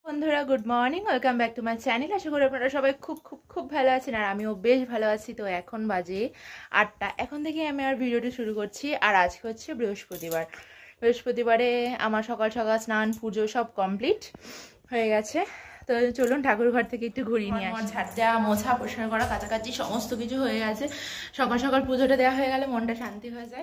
বন্ধুরা good morning, welcome back to my channel. আশা করি আপনারা সবাই খুব খুব খুব ভালো আছেন আর আমিও বেশ ভালো আছি। তো এখন বাজে 8টা, এখন থেকে আমি আর ভিডিওটি শুরু করছি। আর আজকে হচ্ছে বৃহস্পতিবারে আমার সকাল সকাল স্নান পুজো সব কমপ্লিট হয়ে গেছে। তো চলুন ঠাকুর ঘর থেকে একটু ঘুরিয়ে নিয়ে আসি। ঝাড় দেওয়া, মোছা, পরিষ্কার করা, কাছাকাছি সমস্ত কিছু হয়ে গেছে। সকাল সকাল পুজোটা দেওয়া হয়ে গেলে মনটা শান্তি হয়ে যায়।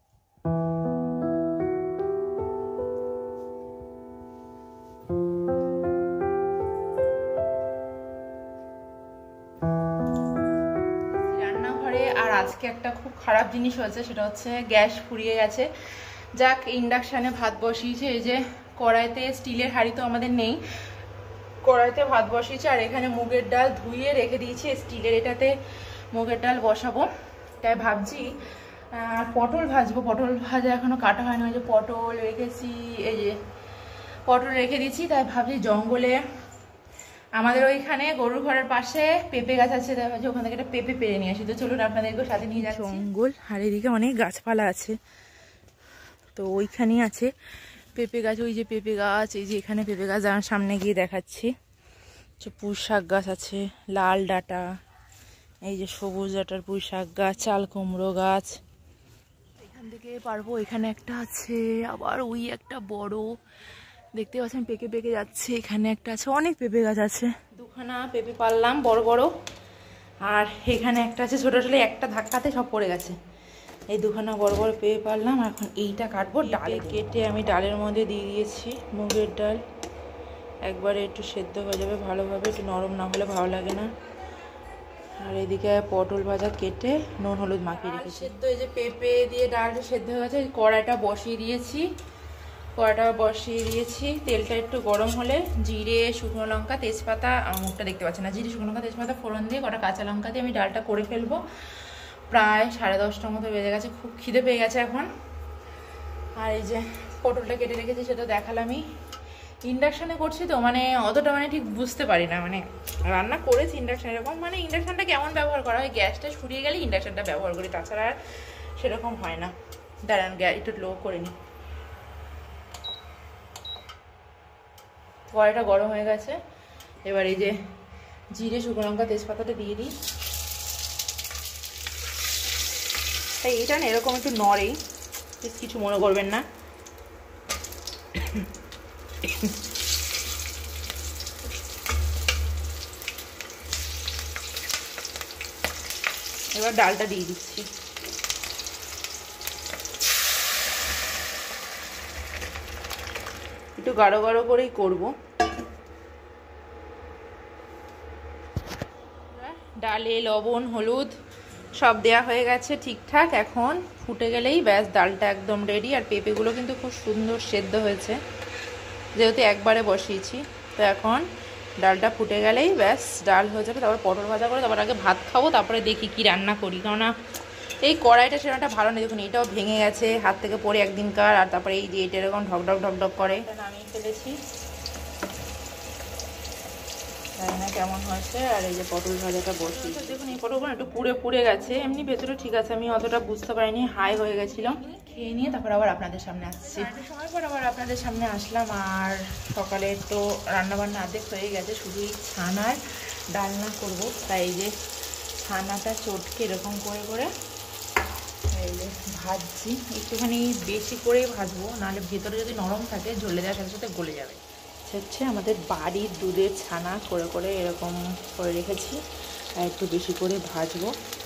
আজকে একটা খুব খারাপ জিনিস হয়েছে, সেটা হচ্ছে গ্যাস ফুরিয়ে গেছে। যাক, ইন্ডাকশানে ভাত বসিয়েছে। এই যে কড়াইতে, স্টিলের হাঁড়ি তো আমাদের নেই, কড়াইতে ভাত বসিয়েছে। আর এখানে মুগের ডাল ধুয়ে রেখে দিয়েছি, স্টিলের এটাতে মুগের ডাল বসাবো। তাই ভাবছি পটল ভাজবো। পটল ভাজা এখনো কাটা হয়নি। ওই যে পটল রেখেছি, এই যে পটল রেখে দিচ্ছি। তাই ভাবছি জঙ্গলে আমাদের ওইখানে গরুর ঘরের পাশে পেঁপে গাছ আছে, তাই ভাবছি ওখান থেকে একটা পেঁপে পেরে নিয়ে আসি। তো চলুন আপনাদেরকে সাথে নিয়ে যাচ্ছি। জঙ্গল, আর এদিকে অনেক গাছপালা আছে। তো ওইখানেই আছে পেঁপে গাছ। ওই যে পেঁপে গাছ, এই যে এখানে পেঁপে গাছ, আমার সামনে গিয়ে দেখাচ্ছি। পুঁই শাক গাছ আছে, লাল ডাঁটা, এই যে সবুজ ডাঁটার পুঁই শাক গাছ, চাল কুমড়ো গাছ। এখান থেকে পারবো। এখানে একটা আছে, আবার ওই একটা বড় দেখতে পাচ্ছেন পেকে পেকে যাচ্ছে। এখানে একটা আছে, অনেক পেঁপে গাছ আছে। দুখানা পেঁপে পারলাম বড় বড়। আর এখানে একটা আছে ছোট ছোট, একটা ধাক্কাতে সব পড়ে গেছে। এই দুখানা বড় বড় পেঁপে পারলাম। এখন এইটা কাটবো, ডালে কেটে আমি ডালের মধ্যে দিয়ে দিয়েছি মুগের ডাল। একবারে একটু সেদ্ধ হয়ে যাবে ভালোভাবে, একটু নরম না হলে ভালো লাগে না। আর এদিকে পটল ভাজা কেটে নুন হলুদ মাখিয়ে রেখেছি। সেদ্ধ, এই যে পেঁপে দিয়ে ডালটা সেদ্ধ হয়ে গেছে। কড়াইটা বসিয়ে দিয়েছি, তেলটা একটু গরম হলে জিরে, শুকনো লঙ্কা, তেজপাতা, মুখটা দেখতে পাচ্ছি না, জিরে শুকনো লঙ্কা তেজপাতা ফোড়ন দিয়ে কটা কাঁচা লঙ্কা দিয়ে আমি ডালটা করে ফেলবো। প্রায় 10:30টার মতো বেজে গেছে, খুব খিদে পেয়ে গেছে এখন। আর এই যে পটলটা কেটে রেখেছি, সেটা দেখালামই। ইন্ডাকশানে করছি তো মানে অতটা ঠিক বুঝতে পারি না, মানে রান্না করেছি ইন্ডাকশান এরকম, মানে ইন্ডাকশানটা কেমন ব্যবহার করা হয়, গ্যাসটা ফুরিয়ে গেলে ইন্ডাকশানটা ব্যবহার করি, তাছাড়া আর সেরকম হয় না। দাঁড়ান, গ্যাস একটু লো করে নিই। কড়াইটা গরম হয়ে গেছে। এবার এই যে জিরে, শুকনো লঙ্কা, তেজপাতাটা দিয়ে দিই। তাই এটা না এরকম একটু নড়েই, কিছু মনে করবেন না। এবার ডালটা দিয়ে দিচ্ছি। একটু গাঢ় গাঢ় করেই করবো। ডালে লবণ হলুদ সব দেয়া হয়ে গেছে ঠিকঠাক। এখন ফুটে গেলেই ব্যাস ডালটা একদম রেডি। আর পেঁপেগুলো কিন্তু খুব সুন্দর সেদ্ধ হয়েছে, যেহেতু একবারে বসিয়েছি। তো এখন ডালটা ফুটে গেলেই ব্যাস ডাল হয়ে যাবে। তারপর পটল ভাজা করে, তারপর আগে ভাত খাবো, তারপরে দেখি কি রান্না করি। কেননা এই কড়াইটা সেরকমটা ভালো নেই, দেখুন এটাও ভেঙে গেছে হাত থেকে পড়ে একদিনকার। আর তারপরে এই যে এটা এরকম ঢকঢক ঢকঢক করে, নামিয়ে ফেলেছি, জানি না কেমন হয়েছে। আর এই যে পটল ভাজাটা বসি, দেখুন এই পটলগুলো একটু পুড়ে পুড়ে গেছে, এমনি ভেতরে ঠিক আছে, আমি অতটা বুঝতে পারিনি, হাই হয়ে গেছিল। খেয়ে নিয়ে তারপর আবার আপনাদের সামনে আসছি। সময় পর আবার আপনাদের সামনে আসলাম। আর সকালে তো রান্নাবান্না অর্ধেক হয়ে গেছে, শুধুই ছানার ডালনা করব। তাই এই যে ছানাটা চটকে এরকম করে করে এই যে ভাজছি, একটুখানি বেশি করেই ভাজবো, নাহলে ভেতরে যদি নরম থাকে ঝোলে দেওয়ার সাথে সাথে গলে যাবে। হচ্ছে আমাদের বাড়ির দুধের ছানা করে করে এরকম করে রেখেছি, আর একটু বেশি করে ভাজবো।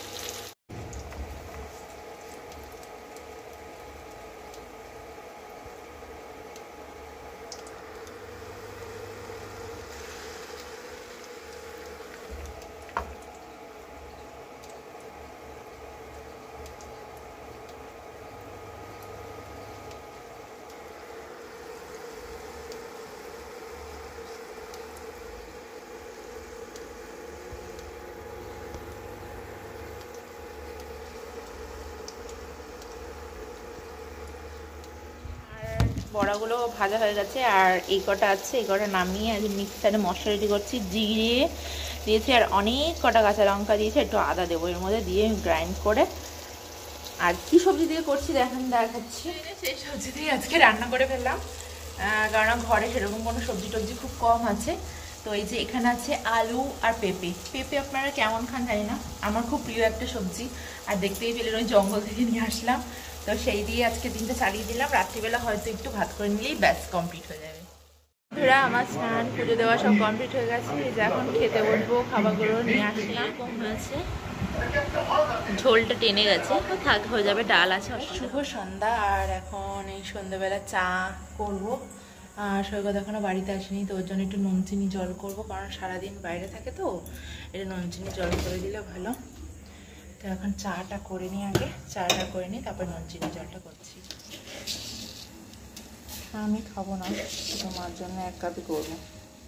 বড়াগুলো ভাজা হয়ে গেছে, আর এই কটা আছে, এই কটা নামিয়ে আজ মিক্সারে মশলা রেডি করছি। জিরে দিয়েছি আর অনেক কটা কাঁচা লঙ্কা দিয়েছি, একটু আদা দেবো এর মধ্যে, দিয়ে গ্রাইন্ড করে। আর কি সবজি দিয়ে করছি দেখাচ্ছি, সেই সবজি দিয়ে আজকে রান্না করে ফেললাম। কারণ ঘরে সেরকম কোনো সবজি টবজি খুব কম আছে। তো এই যে এখানে আছে আলু আর পেঁপে। পেঁপে আপনারা কেমন খান জানি না, আমার খুব প্রিয় একটা সবজি। আর দেখতেই পেলেন ওই জঙ্গল থেকে নিয়ে আসলাম, তো সেই দিয়ে আজকে দিনটা চালিয়ে দিলাম। রাত্রিবেলা হয়তো একটু ভাত করে নিলেই ব্যাস কমপ্লিট হয়ে যাবে। বন্ধুরা, আমার স্নান পুজো দেওয়া সব কমপ্লিট হয়ে গেছে। এই যে এখন খেতে বসবো, খাবারগুলো নিয়ে আসলাম। কম হয়েছে, ঝোলটা টেনে গেছে, থাক হয়ে যাবে। ডাল আছে। শুভ সন্ধ্যা। আর এখন এই সন্ধ্যাবেলা চা করবো। আর সৈকত এখনো বাড়িতে আসেনি, তো ওর জন্য একটু নুন চিনি জল করবো, কারণ সারাদিন বাইরে থাকে তো এটা নুন চিনি জল করে দিলে ভালো। তো এখন চাটা করে নিই, আগে চাটা করে নিই, তারপর নুন চিনি জলটা করছি। আমি খাবো না, তোমার জন্য এক কাপই করবো।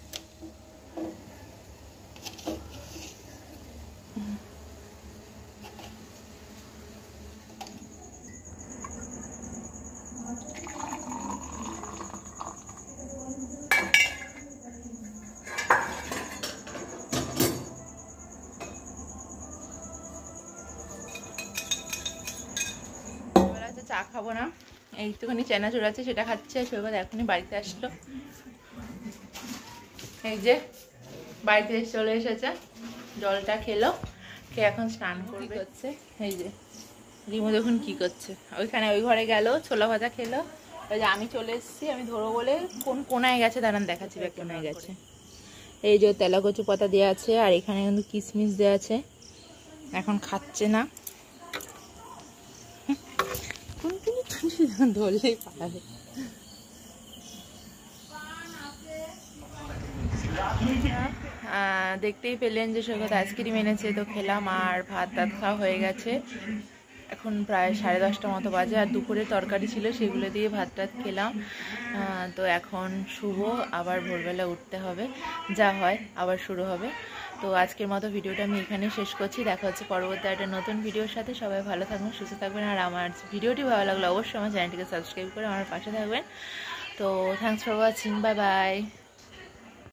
চা খাবো না, একটুখানি চেনাচুর আছে সেটা খাচ্ছে। সৈকত এখনই বাড়িতে আসলো, এই যে বাড়িতে চলে এসেছে, জলটা খেলো, খেয়ে এখন স্নান করছে। এই যে রিমু দেখুন কি করছে, ওইখানে ওই ঘরে গেল, ছোলা ভাজা খেলো। ওই যে আমি চলে এসেছি, আমি ধরো বলে কোন কোনায় গেছে দাঁড়ান দেখাচ্ছি, কোনায় গেছে। এই যে তেলা কচু পাতা দেওয়া আছে, আর এখানে কিন্তু কিশমিশ দেওয়া আছে, এখন খাচ্ছে না। ধরলেই পারে। দেখতেই পেলেন যে সৈকত আইসক্রিম এনেছে, তো খেলাম। আর ভাত টাত খাওয়া হয়ে গেছে, এখন প্রায় 10:30 মতো বাজে। আর দুপুরে তরকারি ছিল, সেগুলো দিয়ে ভাত টাত খেলাম। তো এখন শুভ, আবার ভোরবেলা উঠতে হবে, যা হয় আবার শুরু হবে। তো আজকের মতো ভিডিওটা আমি এখানে শেষ করছি। দেখা হচ্ছে পরবর্তী একটা নতুন ভিডিওর সাথে। সবাই ভালো থাকবেন, সুস্থ থাকবেন। আর আমার ভিডিওটি ভালো লাগলে অবশ্যই আমার চ্যানেলটিকে সাবস্ক্রাইব করে আমার পাশে থাকবেন। তো thanks for watching, bye by.